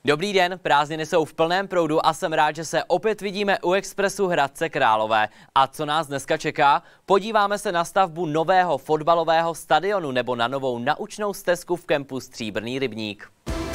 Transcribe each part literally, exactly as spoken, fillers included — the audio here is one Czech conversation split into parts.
Dobrý den, prázdniny jsou v plném proudu a jsem rád, že se opět vidíme u Expressu Hradce Králové. A co nás dneska čeká? Podíváme se na stavbu nového fotbalového stadionu nebo na novou naučnou stezku v kempu Stříbrný rybník.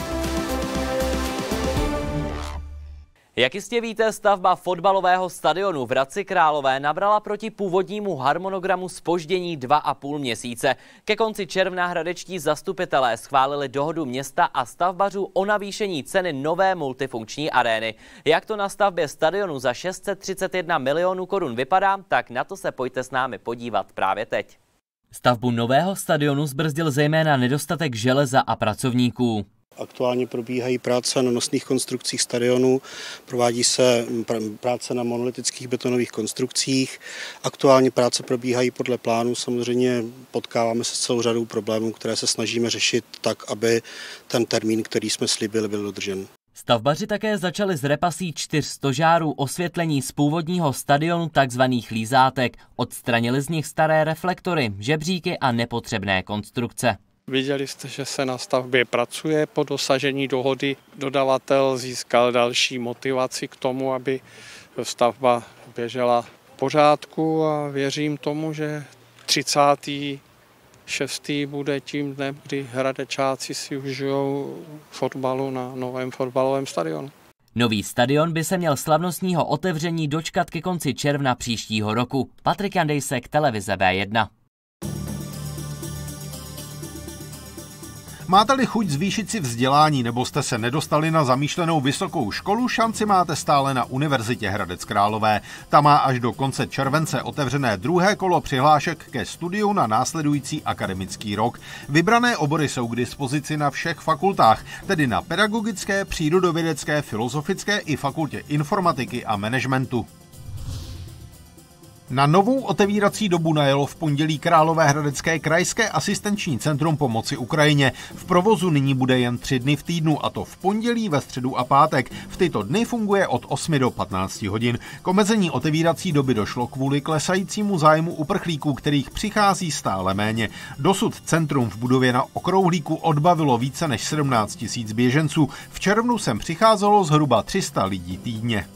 Jak jistě víte, stavba fotbalového stadionu v Hradci Králové nabrala proti původnímu harmonogramu zpoždění dva a půl měsíce. Ke konci června hradečtí zastupitelé schválili dohodu města a stavbařů o navýšení ceny nové multifunkční arény. Jak to na stavbě stadionu za šest set třicet jedna milionů korun vypadá, tak na to se pojďte s námi podívat právě teď. Stavbu nového stadionu zbrzdil zejména nedostatek železa a pracovníků. Aktuálně probíhají práce na nosných konstrukcích stadionu, provádí se práce na monolitických betonových konstrukcích. Aktuálně práce probíhají podle plánu, samozřejmě potkáváme se s celou řadou problémů, které se snažíme řešit tak, aby ten termín, který jsme slíbili, byl dodržen. Stavbaři také začali s repasí čtyř stožárů osvětlení z původního stadionu takzvaných lízátek. Odstranili z nich staré reflektory, žebříky a nepotřebné konstrukce. Viděli jste, že se na stavbě pracuje. Po dosažení dohody dodavatel získal další motivaci k tomu, aby stavba běžela v pořádku, a věřím tomu, že třicátého šestého bude tím dnem, kdy hradečáci si užijou fotbalu na novém fotbalovém stadionu. Nový stadion by se měl slavnostního otevření dočkat ke konci června příštího roku. Patrik Jandejsek, televize B jedna. Máte-li chuť zvýšit si vzdělání nebo jste se nedostali na zamýšlenou vysokou školu, šanci máte stále na Univerzitě Hradec Králové. Ta má až do konce července otevřené druhé kolo přihlášek ke studiu na následující akademický rok. Vybrané obory jsou k dispozici na všech fakultách, tedy na pedagogické, přírodovědecké, filozofické i fakultě informatiky a managementu. Na novou otevírací dobu najelo v pondělí Královéhradecké krajské asistenční centrum pomoci Ukrajině. V provozu nyní bude jen tři dny v týdnu, a to v pondělí, ve středu a pátek. V tyto dny funguje od osmi do patnácti hodin. K omezení otevírací doby došlo kvůli klesajícímu zájmu uprchlíků, kterých přichází stále méně. Dosud centrum v budově na Okrouhlíku odbavilo více než sedmnáct tisíc běženců. V červnu sem přicházelo zhruba tři sta lidí týdně.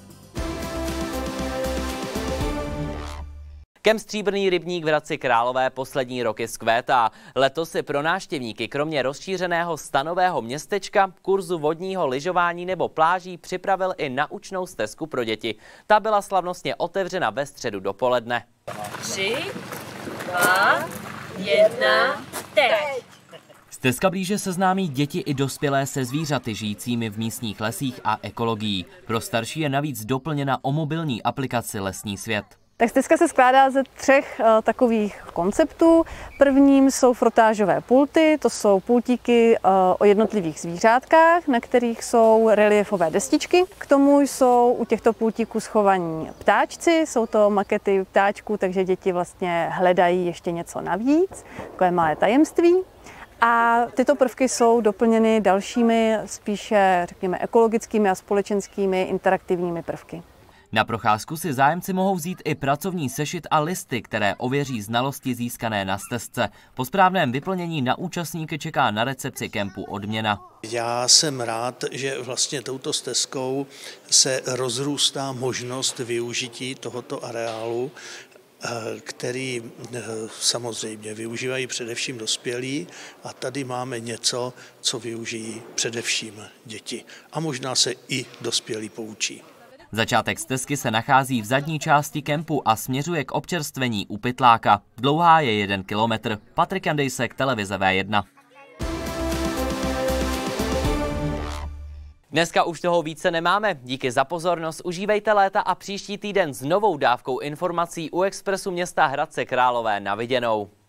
Kemp Stříbrný rybník v Hradci Králové poslední roky zkvétá. Letos si pro návštěvníky kromě rozšířeného stanového městečka, kurzu vodního lyžování nebo pláží připravil i naučnou stezku pro děti. Ta byla slavnostně otevřena ve středu dopoledne. Tři, dva, jedna, teď! Stezka blíže seznámí děti i dospělé se zvířaty žijícími v místních lesích a ekologií. Pro starší je navíc doplněna o mobilní aplikaci Lesní svět. Tak stezka se skládá ze třech uh, takových konceptů. Prvním jsou frotážové pulty, to jsou pultíky uh, o jednotlivých zvířátkách, na kterých jsou reliefové destičky. K tomu jsou u těchto pultíků schovaní ptáčci, jsou to makety ptáčků, takže děti vlastně hledají ještě něco navíc, takové malé tajemství. A tyto prvky jsou doplněny dalšími spíše, řekněme, ekologickými a společenskými interaktivními prvky. Na procházku si zájemci mohou vzít i pracovní sešit a listy, které ověří znalosti získané na stezce. Po správném vyplnění na účastníky čeká na recepci kempu odměna. Já jsem rád, že vlastně touto stezkou se rozrůstá možnost využití tohoto areálu, který samozřejmě využívají především dospělí, a tady máme něco, co využijí především děti. A možná se i dospělí poučí. Začátek stezky se nachází v zadní části kempu a směřuje k občerstvení u Pytláka. Dlouhá je jeden kilometr. Patrik Jandejsek, televize V jedna. Dneska už toho více nemáme. Díky za pozornost, užívejte léta a příští týden s novou dávkou informací u Expressu města Hradce Králové na viděnou.